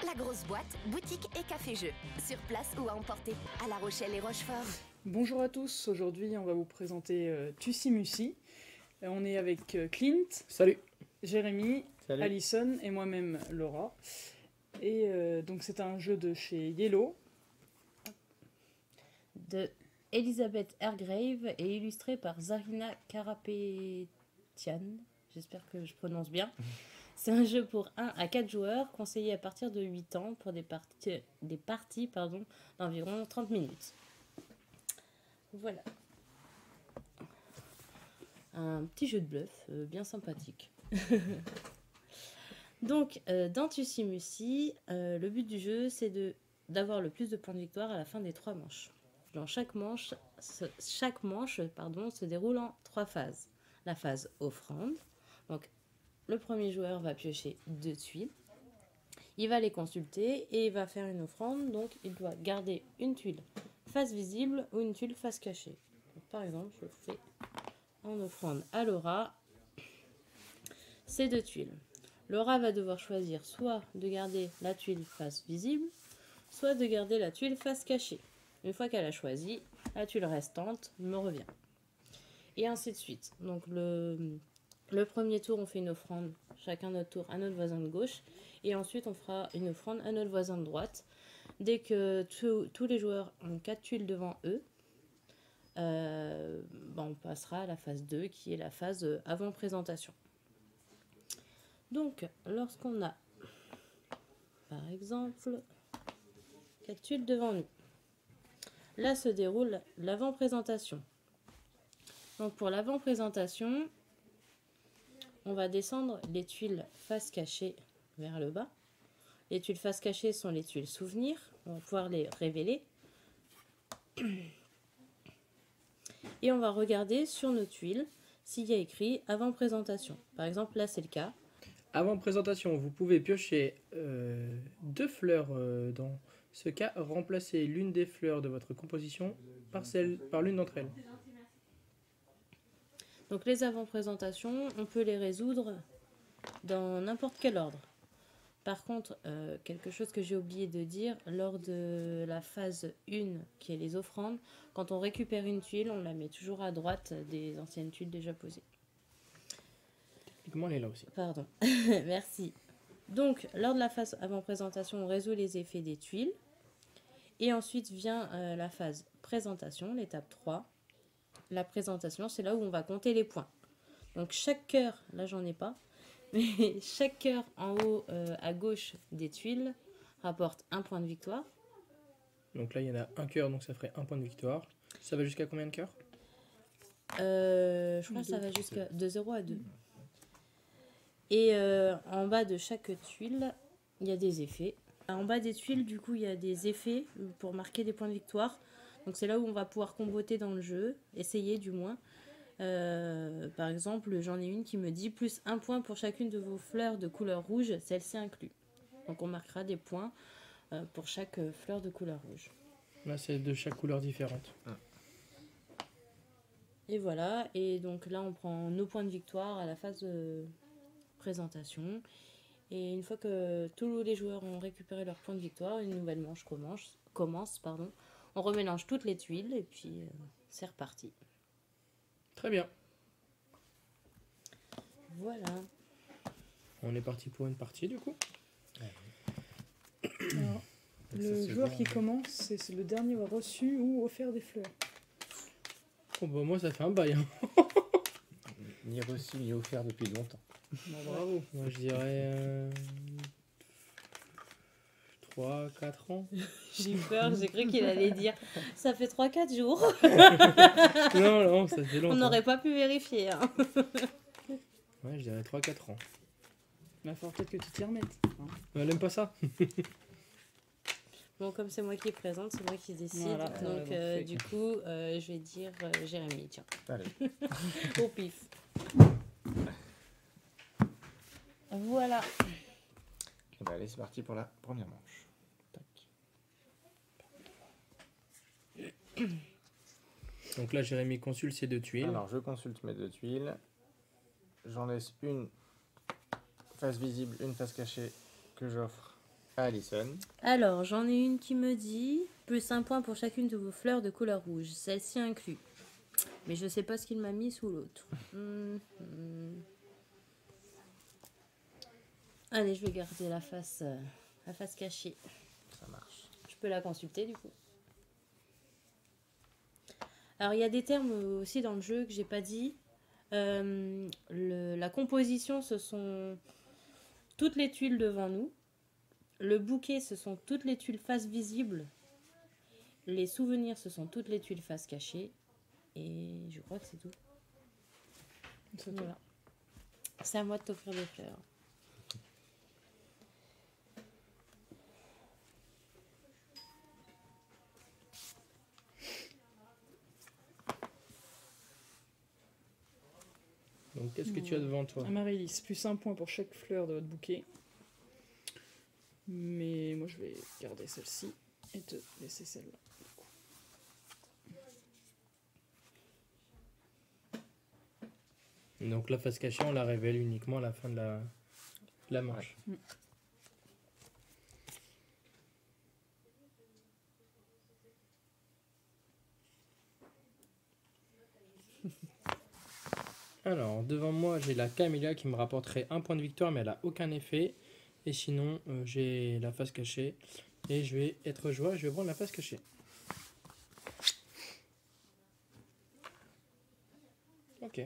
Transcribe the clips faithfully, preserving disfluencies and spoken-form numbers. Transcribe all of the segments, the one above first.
La grosse boîte, boutique et café-jeu. Sur place ou à emporter, à La Rochelle et Rochefort. Bonjour à tous, aujourd'hui on va vous présenter euh, Tussi Mussi. Euh, on est avec euh, Clint, Salut. Jérémy, Salut. Alison et moi-même Laura. Et euh, donc c'est un jeu de chez Yellow. De Elisabeth Hargrave et illustré par Zarina Karapetian. J'espère que je prononce bien. C'est un jeu pour un à quatre joueurs, conseillé à partir de huit ans pour des parties, des parties pardon, d'environ trente minutes. Voilà. Un petit jeu de bluff euh, bien sympathique. Donc, euh, dans Tussi Mussi, euh, le but du jeu, c'est de, d'avoir le plus de points de victoire à la fin des trois manches. Dans chaque manche, ce, chaque manche pardon, se déroule en trois phases. La phase offrande. Donc, le premier joueur va piocher deux tuiles. Il va les consulter et il va faire une offrande. Donc, il doit garder une tuile face visible ou une tuile face cachée. Donc, par exemple, je fais en offrande à Laura ces deux tuiles. Laura va devoir choisir soit de garder la tuile face visible, soit de garder la tuile face cachée. Une fois qu'elle a choisi, la tuile restante me revient. Et ainsi de suite. Donc le, le premier tour, on fait une offrande, chacun notre tour, à notre voisin de gauche. Et ensuite, on fera une offrande à notre voisin de droite. Dès que tout, tous les joueurs ont quatre tuiles devant eux, euh, ben on passera à la phase deux, qui est la phase avant présentation. Donc, lorsqu'on a, par exemple, quatre tuiles devant nous, là se déroule l'avant-présentation. Donc, pour l'avant-présentation, on va descendre les tuiles face cachée vers le bas. Les tuiles face cachée sont les tuiles souvenirs. On va pouvoir les révéler. Et on va regarder sur nos tuiles s'il y a écrit avant-présentation. Par exemple, là, c'est le cas. Avant présentation, vous pouvez piocher euh, deux fleurs euh, dans ce cas. Remplacez l'une des fleurs de votre composition par, celle, par l'une d'entre elles. Donc les avant-présentations, on peut les résoudre dans n'importe quel ordre. Par contre, euh, quelque chose que j'ai oublié de dire, lors de la phase un, qui est les offrandes, quand on récupère une tuile, on la met toujours à droite des anciennes tuiles déjà posées. Techniquement, elle est là aussi. Pardon, merci. Donc, lors de la phase avant-présentation, on résout les effets des tuiles. Et ensuite vient euh, la phase présentation, l'étape trois. La présentation, c'est là où on va compter les points. Donc, chaque cœur, là j'en ai pas, mais chaque cœur en haut euh, à gauche des tuiles rapporte un point de victoire. Donc là, il y en a un cœur, donc ça ferait un point de victoire. Ça va jusqu'à combien de cœurs? euh, Je crois que ça va jusqu'à de zéro à deux. Et euh, en bas de chaque tuile, il y a des effets. En bas des tuiles, du coup, il y a des effets pour marquer des points de victoire. Donc c'est là où on va pouvoir comboter dans le jeu, essayer du moins. Euh, par exemple, j'en ai une qui me dit plus un point pour chacune de vos fleurs de couleur rouge, celle-ci inclus. Donc on marquera des points euh, pour chaque fleur de couleur rouge. Là, c'est de chaque couleur différente. Et voilà, et donc là on prend nos points de victoire à la phase de présentation. Et une fois que tous les joueurs ont récupéré leurs points de victoire, une nouvelle manche commence. commence pardon. On remélange toutes les tuiles et puis euh, c'est reparti. Très bien. Voilà. On est parti pour une partie du coup. Alors, le joueur qui commence, c'est, c'est le dernier à avoir reçu ou offert des fleurs. Oh bah moi ça fait un bail. Hein. Ni reçu ni offert depuis longtemps. Bon, bravo. Moi je dirais euh, trois quatre ans. J'ai eu peur, j'ai cru qu'il allait dire ça fait trois quatre jours. Non, non, ça fait longtemps. On n'aurait pas pu vérifier. Hein. Ouais, je dirais trois quatre ans. Il va falloir peut-être que tu t'y remettes. Hein. Elle aime pas ça. Bon, comme c'est moi qui présente, c'est moi qui décide. Voilà, donc, euh, euh, du coup, euh, je vais dire euh, Jérémy, tiens. Allez. Au pif. Voilà. Et bah allez, c'est parti pour la première manche. Tac. Donc là, Jérémy consulte ses deux tuiles. Alors, je consulte mes deux tuiles. J'en laisse une face visible, une face cachée que j'offre Alison. Alors, j'en ai une qui me dit plus un point pour chacune de vos fleurs de couleur rouge, celle-ci inclus. Mais je sais pas ce qu'il m'a mis sous l'autre. Hum, hum. Allez, je vais garder la face, euh, la face cachée. Ça marche. Je peux la consulter du coup. Alors, il y a des termes aussi dans le jeu que j'ai pas dit. Euh, le- la composition, ce sont toutes les tuiles devant nous. Le bouquet, ce sont toutes les tuiles face visible. Les souvenirs, ce sont toutes les tuiles face cachée. Et je crois que c'est tout. C'est tout. Voilà. C'est à moi de t'offrir des fleurs. Donc, qu'est-ce que tu as devant toi? Amaryllis, plus un point pour chaque fleur de votre bouquet. Mais moi je vais garder celle-ci et te laisser celle-là. Donc, la face cachée, on la révèle uniquement à la fin de la, de la manche. Mm. Alors, devant moi, j'ai la Camélia qui me rapporterait un point de victoire, mais elle a aucun effet. Et sinon, euh, j'ai la face cachée. Et je vais être joie, je vais prendre la face cachée. Ok.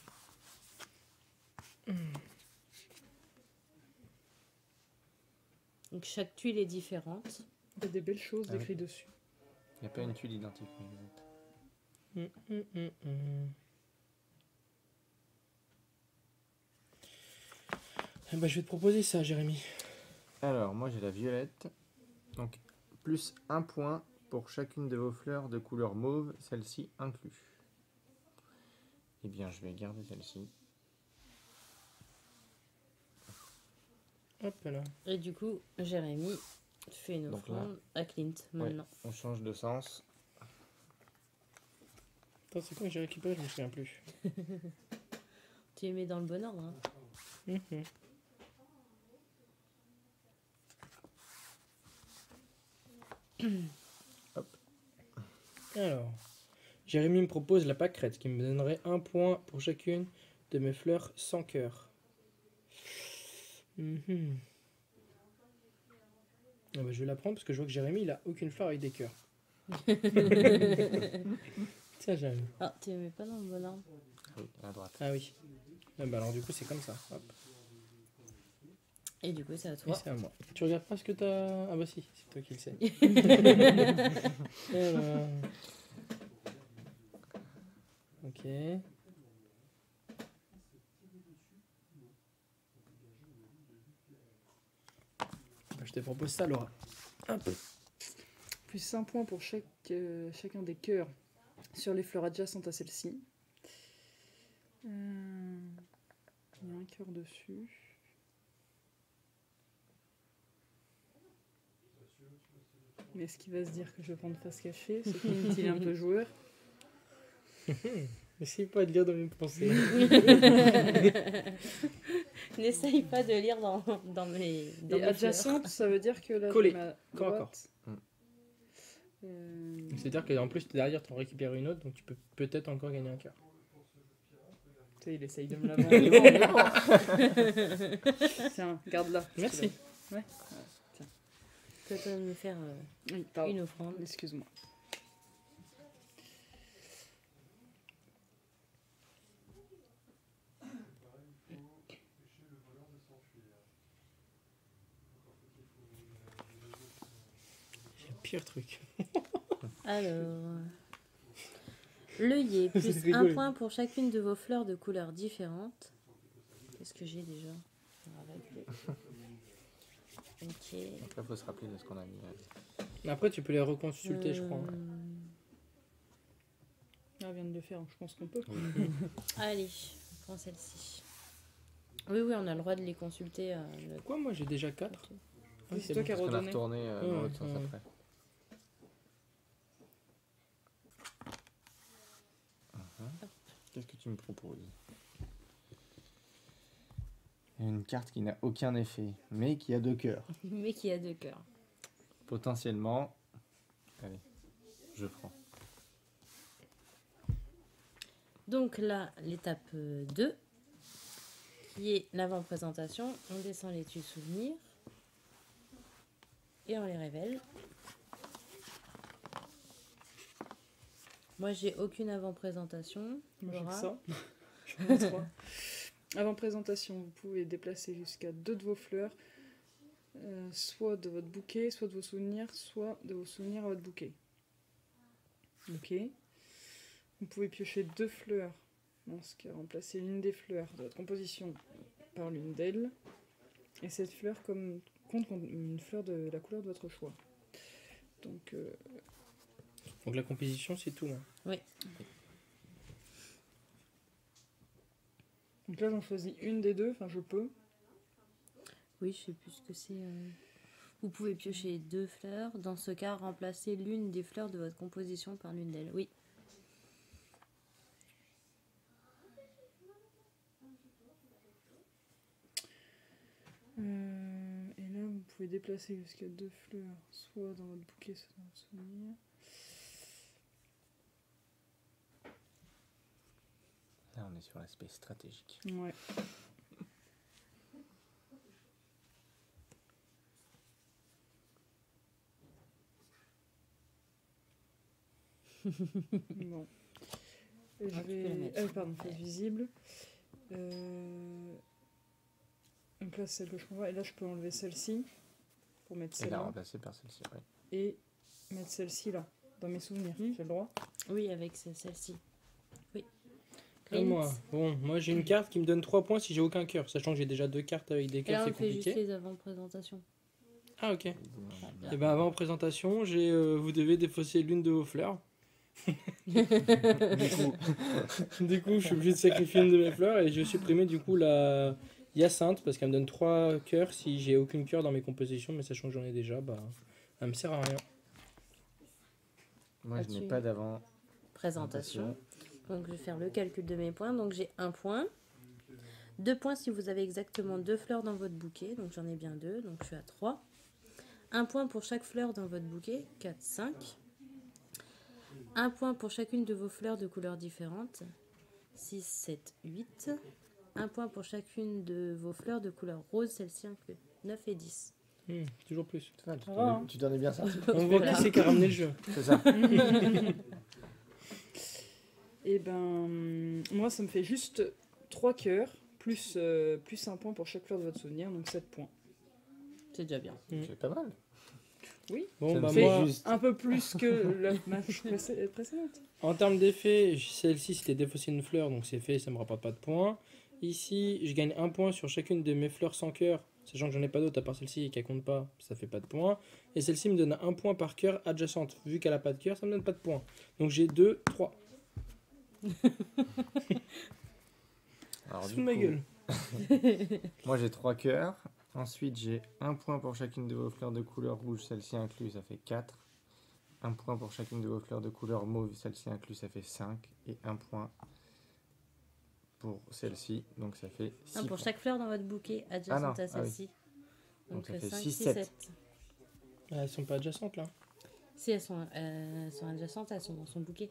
Donc chaque tuile est différente. Il y a des belles choses Ah oui. décrites dessus. Il n'y a pas une tuile identique. mais- Hum, hum, hum, hum. Eh ben, je vais te proposer ça, Jérémy. Alors, moi j'ai la violette. Donc, plus un point pour chacune de vos fleurs de couleur mauve, celle-ci inclus. Eh bien, je vais garder celle-ci. Hop là. Et du coup, Jérémy fait une Donc là. offrande à Clint Ouais, maintenant. on change de sens. Attends, c'est quoi que j'ai récupéré? Je me souviens plus. Tu les mets dans le bon ordre. Hein. Mhm. Hop. Alors, Jérémy me propose la pâquerette qui me donnerait un point pour chacune de mes fleurs sans cœur. Mhm. Ah bah, je vais la prendre parce que je vois que Jérémy il a aucune fleur avec des cœurs. Ça j'aime. Ah, tu les mets pas dans le bon ordre. Oui, à droite. Ah oui. Ah bah alors du coup c'est comme ça. Hop. Et du coup, c'est à Et toi. c'est à moi. Tu regardes pas ce que t'as. Ah bah si, c'est toi qui le sais. Alors. Ok. Bah, je te propose ça, Laura. Hop. Plus un point pour chaque, euh, chacun des cœurs sur les fleurs adjacentes à celle-ci. Euh, Il y a un cœur dessus. Mais est-ce qu'il va se dire que je vais prendre face cachée? C'est qu'il est un peu joueur. Essaye pas de lire dans mes pensées. N'essaye pas de lire dans, dans mes. Dans Et mes adjacente, ça veut dire que là, Collé. j'ai ma Corps à droite. corps. Mm. Euh, C'est-à-dire qu'en plus, derrière, tu en récupères une autre, donc tu peux peut-être encore gagner un cœur. tu sais, il essaye de me la vendre. Tiens, garde-la. Merci. Ouais. Tu vas me faire euh, Oui, pardon. une offrande. Excuse-moi. J'ai le pire truc. Alors. L'œillet, C'est plus rigolo. un point pour chacune de vos fleurs de couleurs différentes. Qu'est-ce que j'ai déjà? Ok. Donc là, il faut se rappeler de ce qu'on a mis. euh. Après, tu peux les reconsulter, je crois. Euh, Ah, on vient de le faire, je pense qu'on peut. Allez, je prends celle-ci. Oui, oui, on a le droit de les consulter. euh, le- Quoi, moi j'ai déjà quatre. Oui, c'est toi qui as Parce qu'on a redonné. retourné euh, dans Ouais, l'autre sens ouais. après. Mhm. Qu'est-ce que tu me proposes? Eh Une carte qui n'a aucun effet, mais qui a deux cœurs. Mais qui a deux cœurs. Potentiellement. Allez, je prends. Donc là, l'étape deux, qui est l'avant-présentation. On descend les tuyaux souvenirs et on les révèle. Moi, j'ai aucune avant-présentation. Moi, j'ai que Laura. ça. J'en ai trois. Avant présentation, vous pouvez déplacer jusqu'à deux de vos fleurs, euh, soit de votre bouquet, soit de vos souvenirs, soit de vos souvenirs à votre bouquet. Ok. Vous pouvez piocher deux fleurs, dans ce cas, remplacer l'une des fleurs de votre composition par l'une d'elles, et cette fleur comme, compte comme une fleur de la couleur de votre choix. Donc, euh, Donc la composition, c'est tout. Hein. Oui. donc là, j'en choisis une des deux, enfin je peux. Oui, je sais plus ce que c'est. euh. Vous pouvez piocher deux fleurs. Dans ce cas, remplacer l'une des fleurs de votre composition par l'une d'elles. Oui. Euh, et là, vous pouvez déplacer jusqu'à deux fleurs, soit dans votre bouquet, soit dans votre souvenir. Là, on est sur l'aspect stratégique. Ouais. Bon. Et je Ah, tu peux vais... la mettre. ah, pardon, c'est visible. Euh... Donc là, c'est celle que je prends. Et là, je peux enlever celle-ci pour mettre Et la celle-là. remplacer par celle-ci, oui. Et mettre celle-ci là, dans mes souvenirs. Mhm. J'ai le droit. Oui, avec ce- celle-ci. Oui. Et moi, bon, moi j'ai une carte qui me donne trois points si j'ai aucun cœur, sachant que j'ai déjà deux cartes avec des Et là, cœurs, on c'est fait juste compliqué. les avant-présentations. Ah ok. Voilà. Et ben avant présentation, j'ai, euh, vous devez défausser l'une de vos fleurs. Du coup, Du coup, je suis obligé de sacrifier une de mes fleurs et je vais supprimer du coup la hyacinthe parce qu'elle me donne trois cœurs si j'ai aucune cœur dans mes compositions, mais sachant que j'en ai déjà, bah, elle me sert à rien. moi, je n'ai Là-dessus. pas d'avant. Présentation. Donc, je vais faire le calcul de mes points. Donc, j'ai un point. Deux points si vous avez exactement deux fleurs dans votre bouquet. Donc, j'en ai bien deux. Donc, je suis à trois. Un point pour chaque fleur dans votre bouquet. quatre, cinq. Un point pour chacune de vos fleurs de couleurs différentes. six, sept, huit. Un point pour chacune de vos fleurs de couleur rose, celle-ci inclus. neuf et dix. Hmm, toujours plus. Ça va, tu Ça t'en va, es- hein. tu t'en es bien sorti. On voit qui c'est qui a ramené le jeu. C'est ça. Et ben, moi, ça me fait juste trois cœurs, plus, euh, plus un point pour chaque fleur de votre souvenir, donc sept points. C'est déjà bien. C'est pas mal. Bon, Ça bah me fait moi, juste. Un peu plus que la match précé- précédente. en termes d'effet, celle-ci c'était défausser une fleur, donc c'est fait, ça me rapporte pas de points. Ici, je gagne un point sur chacune de mes fleurs sans cœur, sachant que j'en ai pas d'autres à part celle-ci et qu'elle compte pas, ça fait pas de points. Et celle-ci me donne un point par cœur adjacente. Vu qu'elle a pas de cœur, ça me donne pas de points. Donc j'ai deux, trois. Alors, Sous du ma coup, gueule. moi, j'ai trois cœurs. Ensuite, j'ai un point pour chacune de vos fleurs de couleur rouge, celle-ci inclus, ça fait quatre. Un point pour chacune de vos fleurs de couleur mauve, celle-ci inclus, ça fait cinq. Et un point pour celle-ci, donc ça fait six. Un pour chaque fleur dans votre bouquet adjacente Ah non, à ah oui. celle-ci. Donc ça euh, fait cinq, six, six, sept. sept. Ah, elles sont pas adjacentes là. Si elles sont, euh, elles sont adjacentes, elles sont dans son bouquet.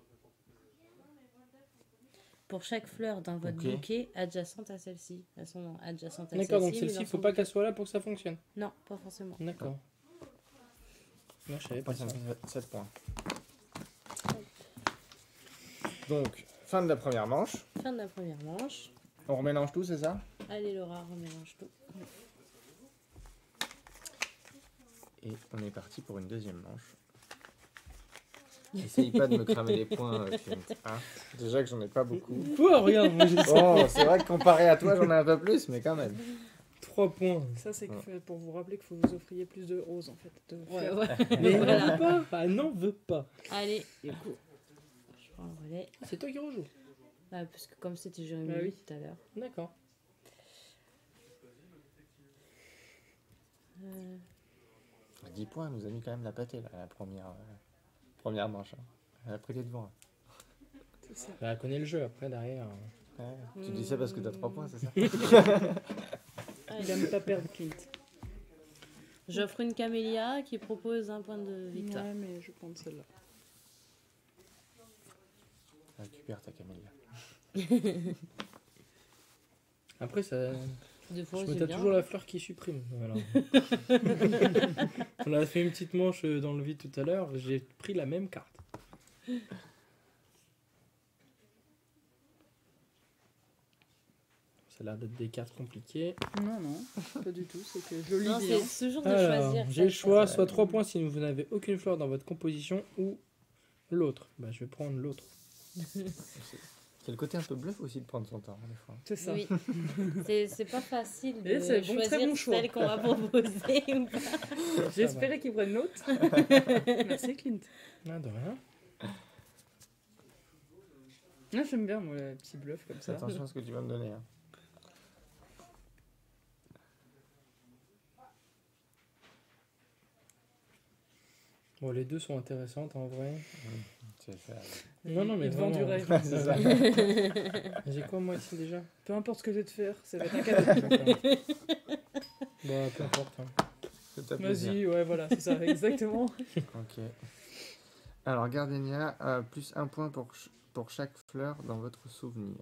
Pour chaque fleur dans votre Ok. bouquet adjacente à celle-ci. Elles sont adjacentes à celle-ci. D'accord, donc mais celle-ci, dans il faut son pas bouquet. qu'elle soit là pour que ça fonctionne. Non, pas forcément. D'accord. Moi, je savais pas Moi, ça ça. me fait sept points. Donc, fin de la première manche. Fin de la première manche. On remélange tout, c'est ça? Allez Laura, remélange tout. Et on est parti pour une deuxième manche. Essaye pas de me cramer les points, euh, Clint. Hein, déjà que j'en ai pas beaucoup. Quoi, regarde, moi j'ai Bon, c'est vrai que comparé à toi, j'en ai un peu plus, mais quand même. trois points. Ça, c'est que Ouais. fait pour vous rappeler qu'il faut vous offrir plus de roses, en fait. De Ouais, fleurs. ouais. Mais Voilà. non, pas. Ah, n'en veux pas. Allez, du coup, je prends le relais. C'est toi qui rejoues. Ah, parce que comme c'était Jérémy Bah oui. tout à l'heure. D'accord. Euh, dix points, elle nous a mis quand même la pâtée, là, la première, euh, première manche. hein. Elle a pris les devants. C'est ça. Bah, elle connaît le jeu après derrière. Ouais, tu dis ça parce que t'as trois points, c'est ça? Il aime pas perdre Clint. J'offre une camélia qui propose un point de victoire. Ouais, mais je prends celle-là. Récupère ta camélia. Après, ça. Deux fois, Je me c'est tape bien. toujours la fleur qui supprime. Voilà. On a fait une petite manche dans le vide tout à l'heure. J'ai pris la même carte. Ça a l'air d'être des cartes compliquées. Non, non, pas du tout. C'est que je lis Non, bien. c'est toujours de Alors, choisir. j'ai le celle choix, qu'on- soit trois points si vous n'avez aucune fleur dans votre composition ou l'autre. Bah, je vais prendre l'autre. C'est le côté un peu bluff aussi de prendre son temps, des fois. C'est ça. Oui, c'est c'est pas facile de Et c'est bon, très choisir bon choix. celle qu'on va proposer ou pas. J'ai espéré qu'il prenne l'autre. Merci Clint. Ah, de rien. Ah, j'aime bien moi les petits bluffs comme Fais ça. attention à ce que tu vas me donner. Hein. Bon, les deux sont intéressantes en vrai. C'est ça. Non, non, mais Il vend du vraiment. rêve. C'est ça. J'ai quoi moi ici déjà? Peu importe ce que je vais te faire, ça va être un cadeau. Bah, peu importe. hein. Fais-toi plaisir. Vas-y, ouais, voilà, c'est ça, exactement. Ok. Alors, Gardenia, euh, plus un point pour, ch- pour chaque fleur dans votre souvenir.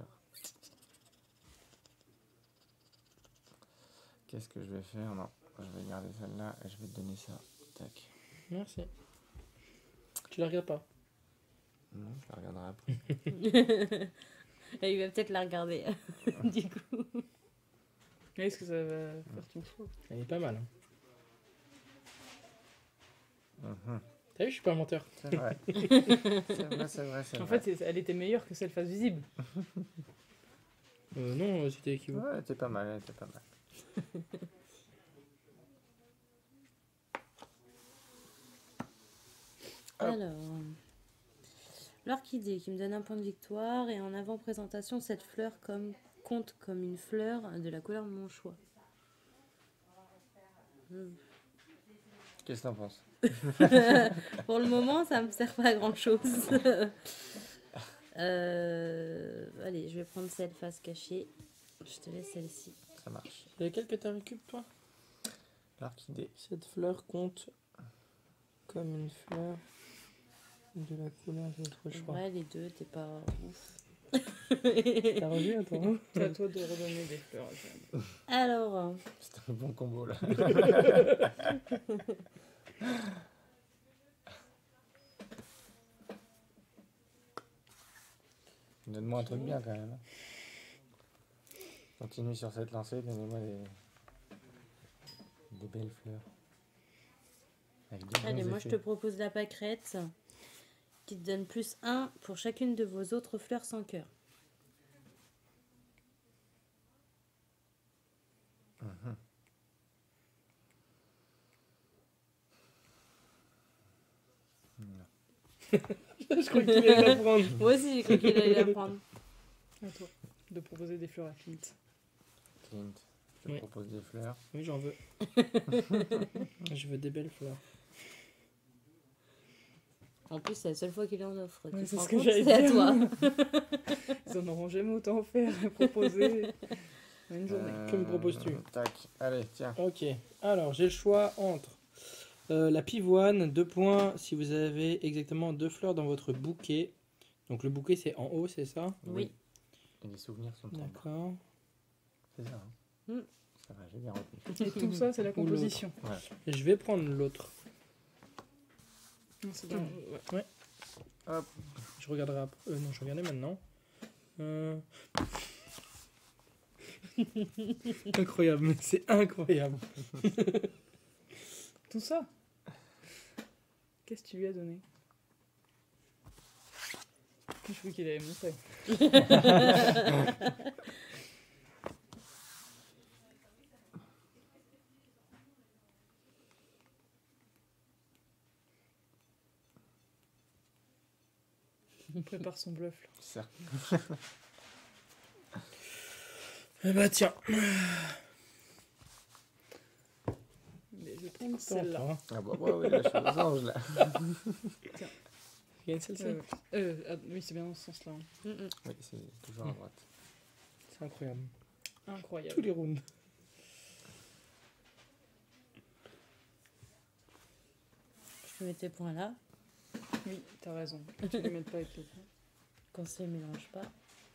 Qu'est-ce que je vais faire? Non, je vais garder celle-là et je vais te donner ça. Tac. Merci. Tu la regardes pas? Non, je la regarderai après. Et il va peut-être la regarder. Du coup. Est-ce que ça va faire ton choix? Elle est pas mal. hein. Mhm. T'as vu, je suis pas un menteur. C'est vrai. c'est vrai, c'est vrai, c'est En vrai. fait, c'est- elle était meilleure que celle face visible. Euh, non, c'était équivoque. Ouais, elle était pas mal, elle était pas mal. Hop. Alors, l'orchidée qui me donne un point de victoire et en avant-présentation, cette fleur comme, compte comme une fleur de la couleur de mon choix. Hmm. Qu'est-ce que t'en penses? Pour le moment, ça me sert pas à grand chose. euh, allez, je vais prendre celle face cachée. Je te laisse celle-ci. Ça marche. C'est laquelle que t'as récup toi? L'orchidée. Cette fleur compte comme une fleur de la couleur de votre choix. Ouais, les deux, t'es pas ouf. T'as revu à toi hein? C'est à toi de redonner des fleurs. Jeanne. Alors, C'était un bon combo là. Donne-moi un truc bien quand même. Continue sur cette lancée, donnez-moi des... des belles fleurs. Avec des bons allez, moi je te effets. propose la pâquerette qui te donne plus un pour chacune de vos autres fleurs sans cœur. Mhm. Je crois qu'il allait la prendre. Moi aussi, j'ai cru qu'il allait la prendre. À toi de proposer des fleurs à Clint. Clint, je te Oui. propose des fleurs. Oui, j'en veux. Je veux des belles fleurs. En plus, c'est la seule fois qu'il en offre. Tu Ouais, te c'est rends ce que compte, j'allais c'est à dire. toi. Ils en auront jamais autant offert et proposé en une journée. Euh, Que me proposes-tu? Tac, allez, tiens. Ok, alors j'ai le choix entre euh, la pivoine, deux points si vous avez exactement deux fleurs dans votre bouquet. Donc le bouquet c'est en haut, c'est ça? Oui. Et les souvenirs sont en bas. D'accord. C'est ça. Hein. Mm. Ça va, j'ai bien retenu. Et tout ça, c'est la Ou composition. Ouais. Et je vais prendre l'autre. Non, c'est dans- ouais. Hop. Je regarderai après. Euh, non, je regardais maintenant. Euh... incroyable, mais c'est incroyable. Tout ça. Qu'est-ce que tu lui as donné? Je crois qu'il avait montré. On prépare son bluff là. Ça. Eh bah tiens. Mais je vais prendre celle-là. Attends, Ah bah, bah oui, là, je suis aux anges là. il y a une celle-ci. Euh, euh, ah, oui, c'est bien dans ce sens-là. hein. Mm, mm. Oui, c'est toujours à droite. C'est incroyable. Incroyable. Tous les rounds. Je mets tes points là, Oui, t'as raison. Tu ne les mets pas avec les points. qu'on se les mélange pas.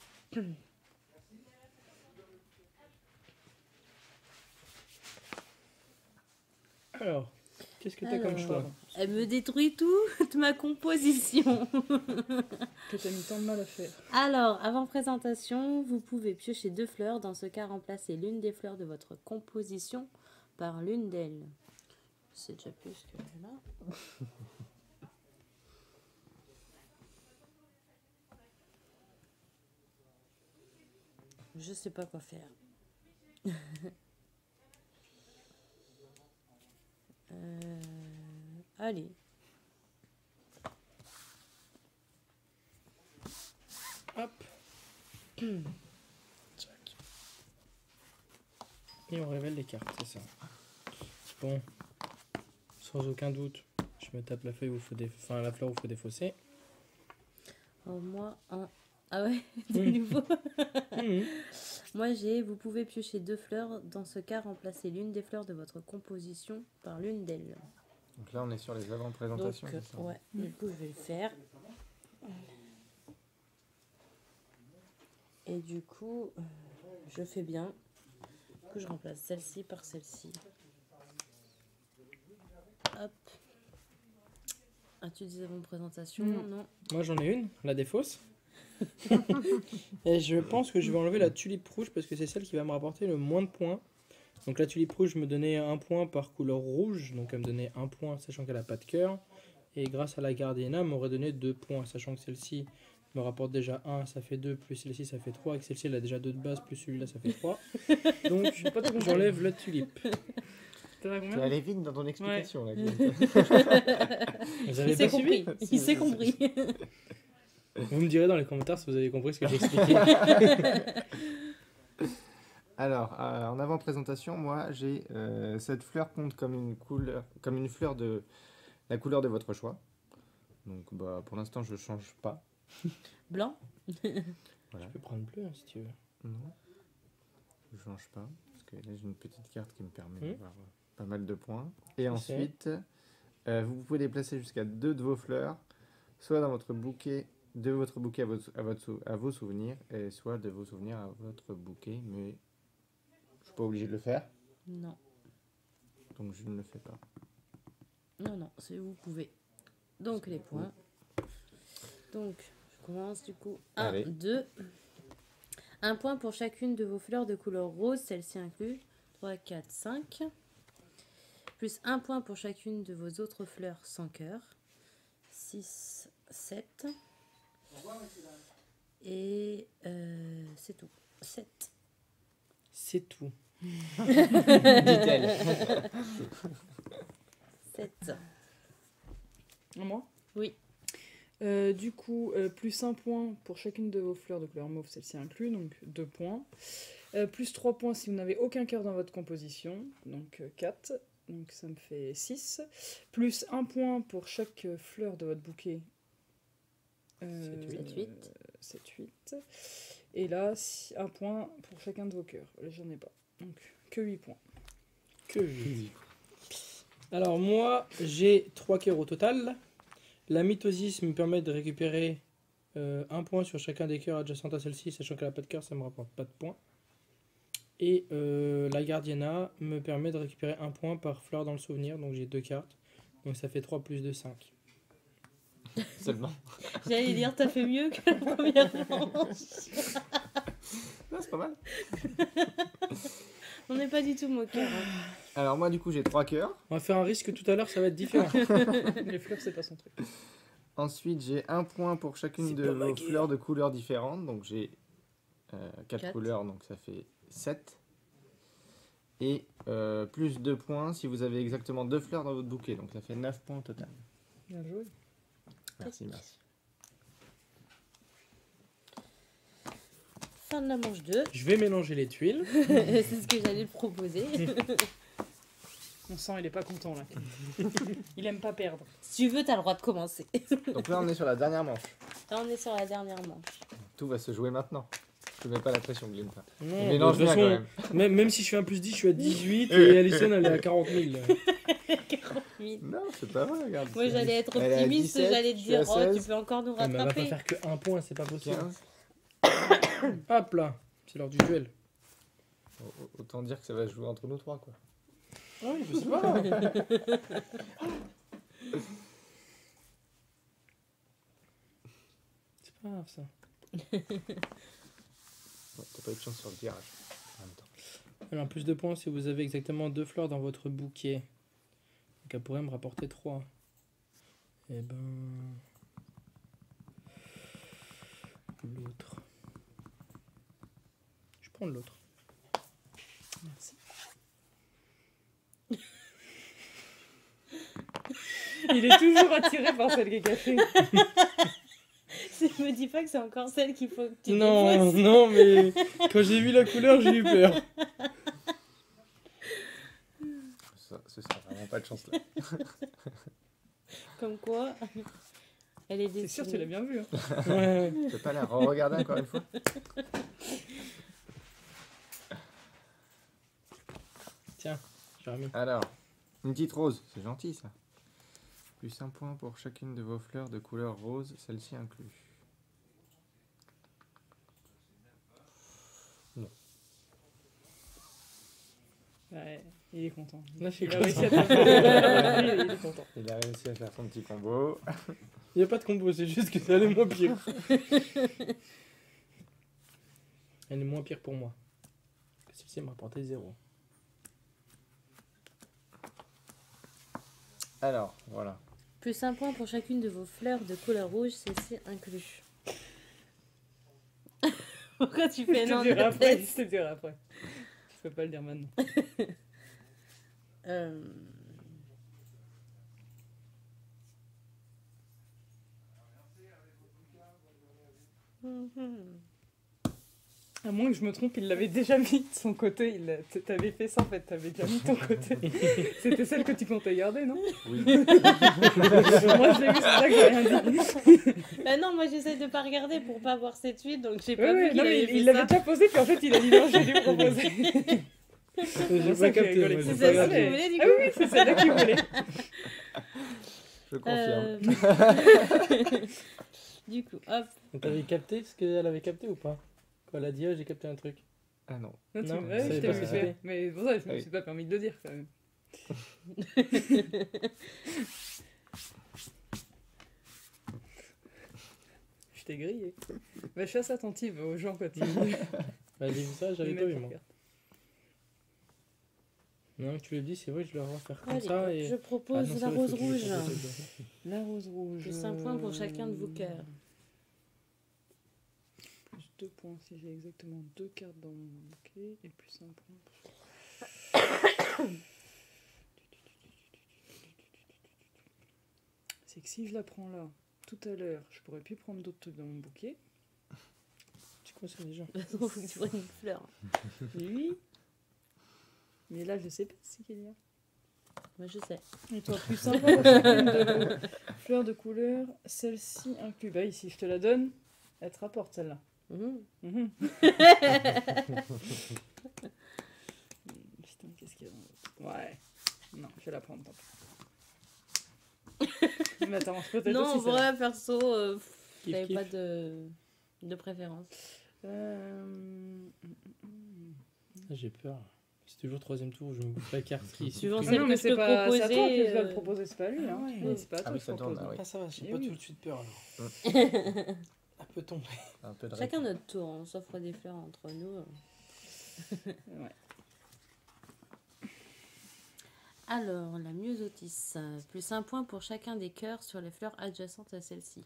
Alors, qu'est-ce que t'as comme Alors. choix? Elle me détruit tout, toute ma composition. Que t'as mis tant de mal à faire. Alors, avant présentation, vous pouvez piocher deux fleurs. Dans ce cas, remplacez l'une des fleurs de votre composition par l'une d'elles. C'est déjà plus que là. Je sais pas quoi faire. Euh, allez. Hop. Tchac. Et on révèle les cartes, c'est ça. Bon. Sans aucun doute, je me tape la feuille où il faut des... enfin, la fleur où il faut défausser. Oh, moi, un. Ah ouais, de Mm. nouveau. Mhm. Moi, j'ai. Vous pouvez piocher deux fleurs. Dans ce cas, remplacez l'une des fleurs de votre composition par l'une d'elles. Donc là, on est sur les Donc, avant-présentations. euh, c'est ça ouais, du coup, je vais le faire. Et du coup, euh, je fais bien. Du coup, je remplace celle-ci par celle-ci. Hop. As-tu des avant-présentations? Non. Non. Moi j'en ai une, la défausse. Et je pense que je vais enlever la tulipe rouge parce que c'est celle qui va me rapporter le moins de points. Donc la tulipe rouge me donnait un point par couleur rouge, donc elle me donnait un point sachant qu'elle n'a pas de cœur. Et grâce à la gardiena, elle m'aurait donné deux points, sachant que celle-ci me rapporte déjà un, ça fait deux, plus celle-ci ça fait trois, et que celle-ci elle a déjà deux de base, plus celui-là ça fait trois. Donc j'enlève la tulipe. T'en as Tu es combien? allé vite dans ton explication là. Guillaume. Vous avez Il s'est pas suivi? compris. Si, Il s'est si, compris. Vous me direz dans les commentaires si vous avez compris ce que j'ai expliqué. Alors, euh, en avant-présentation, moi, j'ai euh, cette fleur compte comme une couleur, comme une fleur de la couleur de votre choix. Donc, bah, pour l'instant, je change pas. Blanc. Voilà. Tu peux prendre bleu hein, si tu veux. Non, je change pas parce que là, j'ai une petite carte qui me permet Hmm. d'avoir euh, pas mal de points. Et sais. ensuite, euh, vous pouvez déplacer jusqu'à deux de vos fleurs, soit dans votre bouquet, de votre bouquet à, votre, à, votre sou- à vos souvenirs, et soit de vos souvenirs à votre bouquet, mais je suis pas obligé de le faire, Non. donc je ne le fais pas. Non, non, c'est vous pouvez. Donc les points. Donc, je commence du coup. un, Allez. deux. Un point pour chacune de vos fleurs de couleur rose, celle-ci inclus. trois, quatre, cinq. Plus un point pour chacune de vos autres fleurs sans cœur. six, sept. Et euh, c'est tout. sept. C'est tout. Dit-elle. sept. À moi? Oui. Euh, du coup, euh, plus un point pour chacune de vos fleurs de couleur mauve, celle-ci inclus, donc deux points. Euh, plus trois points si vous n'avez aucun cœur dans votre composition, donc euh, quatre, donc ça me fait six. Plus un point pour chaque euh, fleur de votre bouquet. Euh, sept, huit. sept, huit. Et là, si- un point pour chacun de vos cœurs. Là, j'en ai pas. Donc, que huit points. Que huit. Alors moi, j'ai trois cœurs au total. La mitosis me permet de récupérer euh, un point sur chacun des cœurs adjacents à celle-ci, sachant qu'elle n'a pas de cœur, ça ne me rapporte pas de points. Et euh, la gardiena me permet de récupérer un point par fleur dans le souvenir, donc j'ai deux cartes. Donc ça fait trois plus deux, cinq. Seulement. J'allais dire, t'as fait mieux que la première manche. Non, c'est pas mal. On n'est pas du tout moqueur. hein. Alors moi, du coup, j'ai trois cœurs. On va faire un risque tout à l'heure, ça va être différent. Les fleurs, c'est pas son truc. Ensuite, j'ai un point pour chacune C'est de pas ma vos guerre. fleurs de couleurs différentes. Donc j'ai euh, quatre Quatre. couleurs, donc ça fait sept. Et euh, plus deux points si vous avez exactement deux fleurs dans votre bouquet. Donc ça fait neuf points au total. Bien joué. Merci, merci. Fin de la manche deux. Je vais mélanger les tuiles. C'est ce que j'allais te proposer. On sent, il est pas content là. Il aime pas perdre. Si tu veux, t'as le droit de commencer. Donc là, on est sur la dernière manche. Là, on est sur la dernière manche. Tout va se jouer maintenant. Je ne mets pas la pression, Glenn. Non, Il de mélange toute bien façon, quand même. même, même si je fais un plus dix, je suis à dix-huit et Alison elle est à quarante mille. quarante mille. Non, c'est pas vrai, regarde. Moi, j'allais être Elle est à optimiste, dix-sept, j'allais te je suis à dire, oh, tu seize. peux encore nous Ah, mais elle va pas rattraper. faire que un point, c'est pas possible. quinze. Hop là, c'est l'heure du duel. Au- Autant dire que ça va se jouer entre nous trois, quoi. Ah oui, je sais pas. C'est pas grave ça. Ouais, t'as pas eu de chance sur le virage. En même temps. Alors, plus de points si vous avez exactement deux fleurs dans votre bouquet. Donc elle pourrait me rapporter trois. Et ben... L'autre. Je prends l'autre. Merci. Il est toujours attiré par celle qui est cachée. Me dis pas que c'est encore celle qu'il faut que tu Non, déposes. non, mais quand j'ai vu la couleur, j'ai eu peur. Ça, ce sera vraiment pas de chance là. Comme quoi, elle est C'est sûr, tu l'as dessinée. bien vu. Hein. Ouais. Tu peux pas la re-regarder encore une fois? Tiens, j'ai remis. Alors, une petite rose, c'est gentil ça. Plus un point pour chacune de vos fleurs de couleur rose, celle-ci inclus. Ouais, il est content. Là, je suis Il a content. réussi à te faire. il il est content. Il a réussi à faire son petit combo. Il n'y a pas de combo, c'est juste que ça allait moins pire. Elle est moins pire pour moi. Celle-ci m'a rapporté zéro. Alors, voilà. Plus un point pour chacune de vos fleurs de couleur rouge, celle-ci inclus. Pourquoi tu fais Je non te dirai de après. tête Je te dirai après. Je peux pas le dire maintenant. Euh, mhm. À moins que je me trompe, il l'avait déjà mis de son côté. Il l'a- t- T'avais fait ça en fait, t'avais déjà mis de ton côté. C'était celle que tu comptais garder, non? Oui. Moi je l'ai vu, c'est pour ça que j'ai rien dit. Bah non, moi j'essaie de pas regarder pour pas voir cette huile, donc j'ai Ouais, pas ouais, vu qu'il non, mais avait il fait il ça. l'avait déjà posé, puis en fait il a dit non, je vais lui proposer. J'ai ça pas que j'ai capté. rigolé. moi, j'ai C'est pas celle-ci regardé. que vous voulez, du Ah coup oui, oui, c'est celle-là qu'il voulait. Je confirme. Euh, Du coup, hop. Donc, t'avais capté ce qu'elle avait capté ou pas? Quand elle a dit, ah, j'ai capté un truc. Ah non. Non, tu- Non, ouais, je je savais t'ai pas vu ce que faire. c'était. Mais pour ça, je Ah me oui. suis pas permis de le dire quand même. Je t'ai grillé. Bah, je suis assez attentive aux gens quand ils Bah, j'ai vu ça, j'avais ils pas mettent vu leur moi. carte. Non, tu l'as dit, c'est vrai, je dois refaire comme Allez, ça. Et... je Ah propose non, c'est la vrai, rose faut que je rouge. fasse autre chose. La rose rouge. Plus un point pour chacun de vos cœurs. Plus deux points si j'ai exactement deux cartes dans mon bouquet. Et plus un point pour chaque. C'est que si je la prends là, tout à l'heure, je pourrais plus prendre d'autres trucs dans mon bouquet. C'est quoi ça déjà? De toute façon, faut que tu prennes une fleur. Oui. Mais là, je sais pas si qu'il y a. Moi, je sais. Et toi, plus un point pour chacune de vos fleurs de couleur, celle-ci inclus. Bah, ici, je te la donne. Elle te rapporte celle-là. Mhm. Mhm. Putain, qu'est-ce qu'il y a dans l'autre? Ouais. Non, je vais la prendre, tant pis. Mais attends, peut-être Non, en aussi celle-là. vrai, perso, euh, pff, Kiff, j'avais kiff. pas de, de préférence. Euh... hum, hum, hum. Ah, j'ai peur. C'est toujours troisième tour, je me bouffe la carte qui Suivant Ah celle non, que mais je c'est peux pas c'est à toi proposer, que je dois le euh, proposer, c'est pas à lui. Hein. Ah ouais. Oui, c'est pas à Ah toi oui, que je ça tourne, propose. ah oui. Ah, ça va, j'ai Eh pas oui. tout de suite peur alors. Elle peut tomber. Un peu de Chacun répit. notre tour, on s'offre des fleurs entre nous. Ouais. Alors, la myosotis, euh, plus un point pour chacun des cœurs sur les fleurs adjacentes à celle-ci.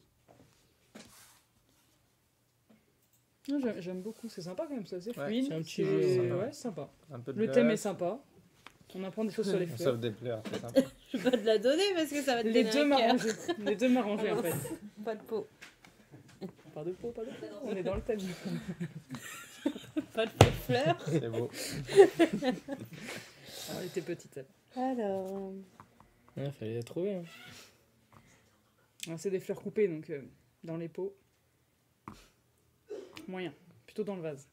Non, j'aime- J'aime beaucoup, c'est sympa quand même, c'est assez Ouais, fluide. c'est un petit c'est- jeu, sympa. Ouais, sympa. Un peu de Le thème est bluff. sympa. On apprend des choses sur les On fleurs. sauve des fleurs, c'est sympa. Je vais pas te la donner parce que ça va te Les donner deux un cœur. m'arranger. Les deux m'arranger en fait. Pas de peau. Pas de peau, pas de peau. On est dans le thème. Pas de peau de fleurs. C'est beau. Ah, elle était petite elle. Alors, Il fallait la trouver. Hein. Ah, c'est des fleurs coupées donc euh, dans les pots. Moyen. Plutôt dans le vase.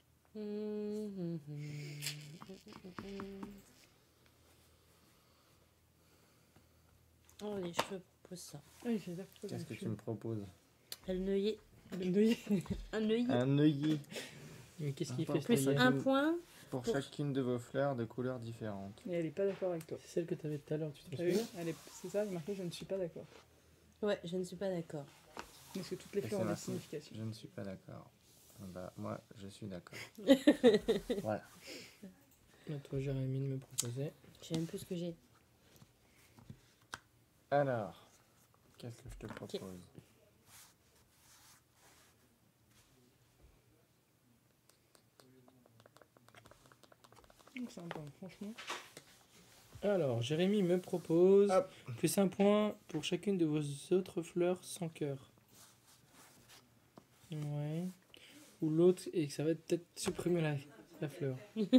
Oh, les cheveux posent ça. Ah oui, j'ai d'accord. Qu'est-ce que tu me proposes? Elle neuillé. Le deuil. Un œillet. Un œillet. Mais qu'est-ce qu'il Ah, fait plus ce Plus œillet un point. Pour Pour- chacune de vos fleurs de couleurs différentes. Et elle est pas d'accord avec toi. C'est celle que t'avais tout à l'heure, tu te T'as vu souviens? Elle est... C'est ça, il est marqué je ne suis pas d'accord. Ouais, je ne suis pas d'accord. Parce que toutes les Et fleurs c'est ont des marqué. significations. Je ne suis pas d'accord. Bah, moi, je suis d'accord. Voilà. À toi, Jérémy, de me proposer. Je sais même plus ce que j'ai. Alors, qu'est-ce que je te propose? C'est sympa, franchement. Alors, Jérémy me propose Hop. plus un point pour chacune de vos autres fleurs sans cœur. Ouais. Ou l'autre, et que ça va peut-être supprimer la, la fleur.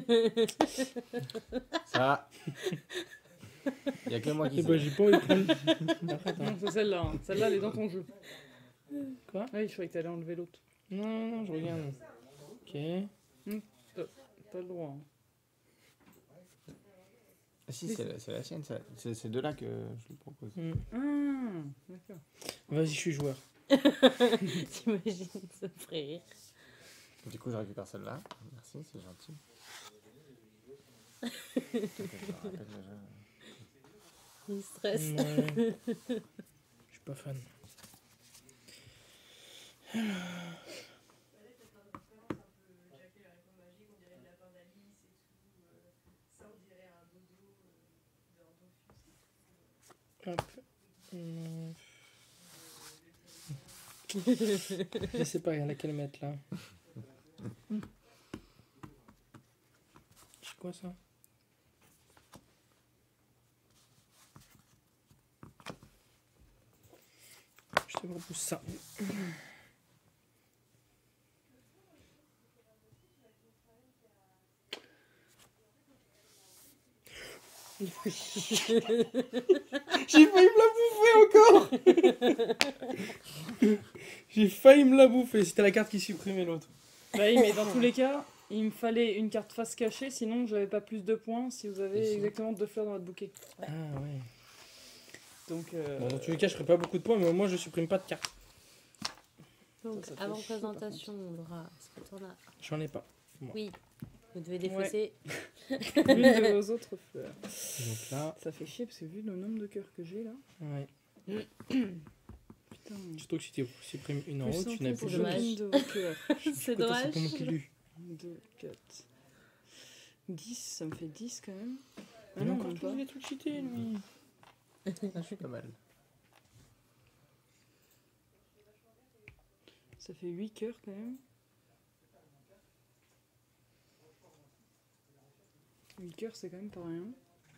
Ça. Il n'y a que moi qui Et bah, sais. j'ai pas envie de prendre. Arrête, hein. Non, c'est celle-là. hein. Celle-là, elle est dans ton jeu. Quoi? Ah oui, je croyais que t'allais enlever l'autre. Non, non, non, je regarde. Ok. Pas le droit. hein. Ah, si, c'est la, c'est la sienne. ça. C'est c'est de là que je lui propose. Hmm. Ah, d'accord. Vas-y, je suis joueur. T'imagines, ça me ferait rire. Du coup, je récupère celle-là. Merci, c'est gentil. Je me rappelle déjà. Il stresse. Ouais. Je suis pas fan. Hop. Hum. Je sais pas laquelle mettre là. C'est quoi ça? Je te propose ça. J'ai failli me la bouffer encore. J'ai failli me la bouffer. C'était la carte qui supprimait l'autre. Bah oui, mais dans tous les cas, il me fallait une carte face cachée, sinon j'avais pas plus de points si vous avez Ici. exactement deux fleurs dans votre bouquet. Ah ouais. Donc, euh, Bon, dans tous les cas, je ferai pas beaucoup de points, mais au moins je supprime pas de carte. Donc, Ça, ça fait avant chier, par présentation, Laura, est-ce que t'en as? J'en ai pas. Oui. Vous devez défausser. l'une de vos autres fleurs. Donc là, Ça fait chier parce que vu le nombre de cœurs que j'ai là. ouais. Putain. Surtout que si tu supprimes une en Plus haut, tu cent n'as points pour plus de de dommage. chacune de vos cœurs. C'est Putain, dommage. C'est pas moi qui l'ai eu. deux, quatre. dix, ça me fait dix quand même. Ah Mais non, encore même tout, pas. il est tout cheaté, lui. Je suis pas mal. Ça fait huit cœurs quand même. huit cœurs, c'est quand même pas rien.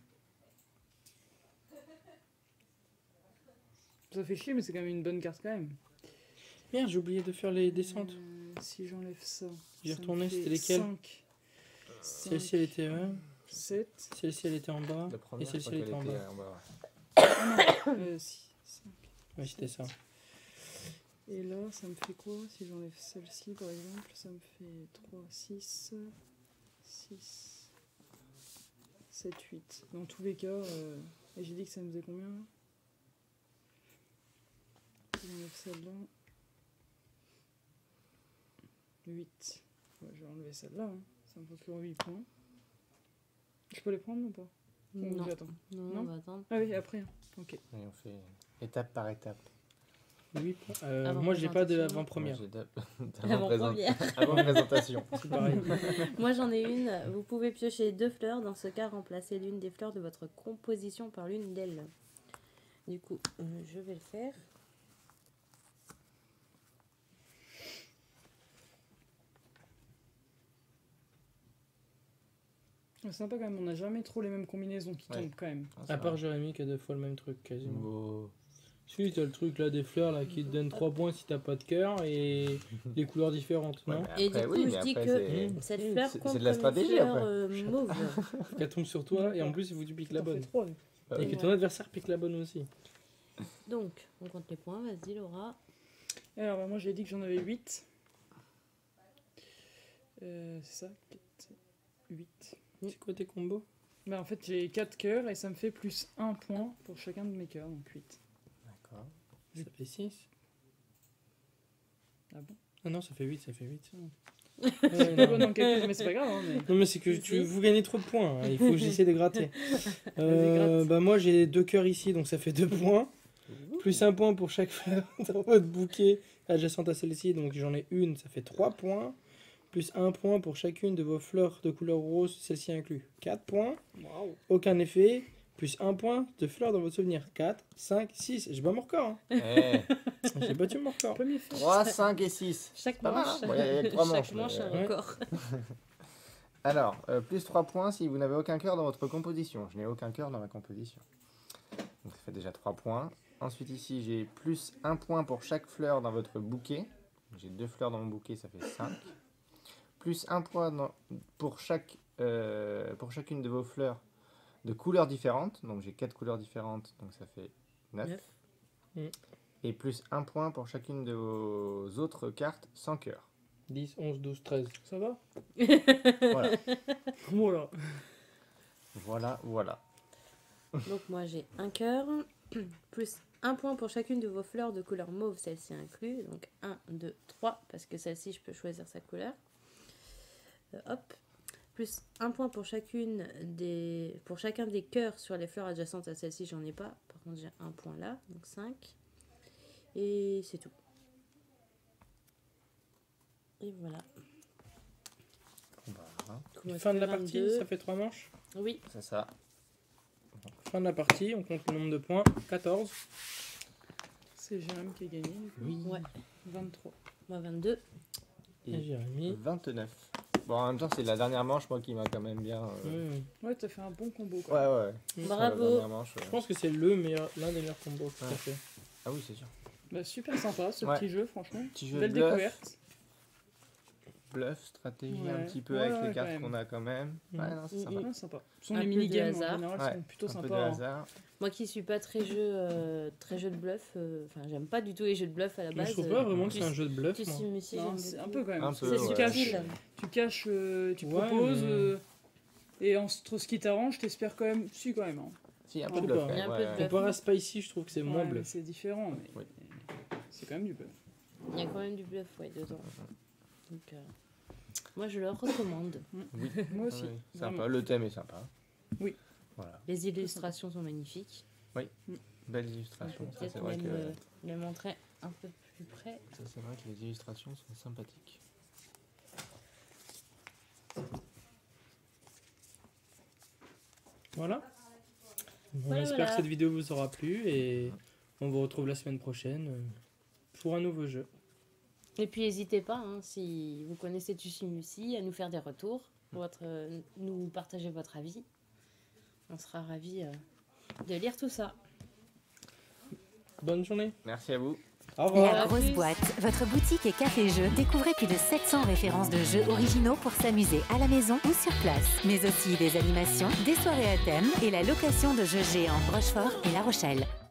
Ça fait chier, mais c'est quand même une bonne carte quand même. Merde, j'ai oublié de faire les descentes. Euh, si j'enlève ça. J'ai ça me retourné, fait c'était lesquelles? cinq. Celle-ci, elle était un. sept. Celle-ci, elle était en bas. La Et première, je celle-ci, crois elle qu'elle était en était bas. en bas. ouais. Euh, six, cinq. Ouais, c'était ça. Et là, ça me fait quoi si j'enlève celle-ci par exemple? Ça me fait trois, six, six, sept, huit. Dans tous les cas, euh, et j'ai dit que ça me faisait combien là? Si j'enlève celle-là. huit. Ouais, je vais enlever celle-là, hein. Ça me fait toujours huit points. Je peux les prendre ou pas? Ou Non. j'attends. Non, Non on va attendre. Ah oui, après. hein. Ok. Et on fait étape par étape. Oui. Euh, Avant moi, j'ai pas de présentation. avant-première. Moi, j'ai d'ab- Avant d'avant-présent- première. Avant présentation. C'est pareil. Moi j'en ai une. Vous pouvez piocher deux fleurs. Dans ce cas, remplacez l'une des fleurs de votre composition par l'une d'elles. Du coup, euh, je vais le faire. C'est sympa quand même, on n'a jamais trop les mêmes combinaisons qui Ouais. tombent quand même. Ah, c'est À part vrai. Jérémy qui a deux fois le même truc, quasiment. Beau. Si, t'as le truc là des fleurs là qui te donne trois points si t'as pas de cœur et des couleurs différentes, Ouais, non? mais Et du après, coup, oui, je mais dis après, que c'est- cette Mmh. fleur c'est- compte c'est de la comme une stratégie, fleur après. euh, mauve. Qu'elle tombe sur toi et en plus il faut que tu piques la T'en fais bonne. trois, oui. Ah Et oui. que ton adversaire pique la bonne aussi. Donc, on compte les points. Vas-y, Laura. Alors, bah, moi j'ai dit que j'en avais huit. Euh, c'est ça, quatre, huit. C'est quoi tes combos? Bah, en fait, j'ai quatre cœurs et ça me fait plus un point pour chacun de mes cœurs, donc huit. D'accord. Ça fait six. Ah bon? Ah non, ça fait huit, ça fait huit. C'est Ouais, pas non. bon dans le calcul, mais c'est pas grave. Hein, mais... Non mais c'est que tu, vous gagnez trop de points, hein. Il faut que j'essaie de gratter. Euh, gratte. bah moi j'ai deux cœurs ici donc ça fait deux points. Plus un point pour chaque fleur dans votre bouquet adjacente à celle-ci, donc j'en ai une, ça fait trois points. Plus un point pour chacune de vos fleurs de couleur rose, celle-ci inclus. quatre points. Waouh! Aucun effet. Plus un point de fleurs dans votre souvenir. quatre, cinq, six. J'ai pas mon record. Hein. Eh, J'ai battu mon record. Premier fait. trois, cinq et six. Chaque Pas mal, manche, hein. Bon, il y a- il y a que trois chaque manches, manche mais, a un ouais. record. Alors, euh, plus trois points si vous n'avez aucun cœur dans votre composition. Je n'ai aucun cœur dans ma composition. Donc ça fait déjà trois points. Ensuite ici, j'ai plus un point pour chaque fleur dans votre bouquet. J'ai deux fleurs dans mon bouquet, ça fait cinq. Plus un point dans- pour, chaque, euh, pour chacune de vos fleurs de couleurs différentes. Donc j'ai quatre couleurs différentes, donc ça fait neuf. Neuf. Mm. Et plus un point pour chacune de vos autres cartes sans cœur. dix, onze, douze, treize. Ça va? Voilà, Voilà. voilà, voilà. Donc moi j'ai un cœur, plus un point pour chacune de vos fleurs de couleur mauve, celle-ci inclus. Donc un, deux, trois, parce que celle-ci je peux choisir sa couleur. Euh, hop. Plus un point pour chacune des pour chacun des cœurs sur les fleurs adjacentes à celle-ci, j'en ai pas. Par contre j'ai un point là, donc cinq. Et c'est tout. Et voilà. Voilà, Comment Fin de la est-ce que partie, vingt-deux ça fait trois manches. Oui, c'est ça. Fin de la partie, on compte le nombre de points. quatorze. C'est Jérôme qui a gagné. du coup. Oui. ouais. vingt-trois. Moi vingt-deux. Et Et Jérémy. vingt-neuf. Bon, en même temps, c'est la dernière manche, moi, qui m'a quand même bien... euh, Ouais. Ouais, t'as fait un bon combo. Quoi. Ouais, ouais. Mm. Sur la Bravo. dernière manche, ouais. Je pense que c'est le meilleur, l'un des meilleurs combos tout à Ouais. fait. Ah oui, c'est sûr. Bah, super sympa ce Ouais. petit jeu, franchement. Petit jeu Belle de bluff, découverte. bluff, stratégie Ouais. un petit peu Ouais, avec ouais, les quand cartes même. qu'on a quand même. Mm. Ouais, non, c'est Mm, sympa. Ouais, sympa. Ce sont Un les peu de minigames en hasard. général, Ouais, sont plutôt un peu sympas. de hein. hasard. Moi qui suis pas très jeu, euh, très jeu de bluff, euh, enfin j'aime pas du tout les jeux de bluff à la Mais base. je trouve euh, pas vraiment que tu- c'est un jeu de bluff. Tu moi. simules si Non, j'aime c'est un beaucoup. peu quand même. Un parce que peu, tu ouais. caches, Facile. tu caches, euh, tu Ouais, proposes, mais- euh, et entre ce qui t'arrange, t'espères quand même. Si, quand même. Hein. Si, un Je peu de sais bluff. pas. quand Il y a même, un peu de ouais. bluff. Comparé à Spicy, je trouve que c'est moins Ouais, mais bluff. c'est différent, mais Oui. c'est quand même du bluff. Il y a quand même du bluff ouais, dedans. Donc, euh, moi je le recommande. Oui. Moi aussi. Ouais, vraiment. sympa. Le thème est sympa. Oui. Voilà. Les illustrations sont magnifiques. Belle illustration. Ça, Peut-être c'est vrai même que... euh, les montrer un peu plus près. Ça, c'est vrai que les illustrations sont sympathiques. Voilà. On Voilà, espère voilà. que cette vidéo vous aura plu et on vous retrouve la semaine prochaine euh, pour un nouveau jeu. Et puis n'hésitez pas, hein, si vous connaissez Tussi à nous faire des retours, votre, euh, nous partager votre avis. On sera ravis euh, de lire tout ça. Bonne journée. Merci à vous. Au revoir. La À grosse plus. boîte, votre boutique et café-jeu. Découvrez plus de sept cents références de jeux originaux pour s'amuser à la maison ou sur place. Mais aussi des animations, des soirées à thème et la location de jeux géants Rochefort et La Rochelle.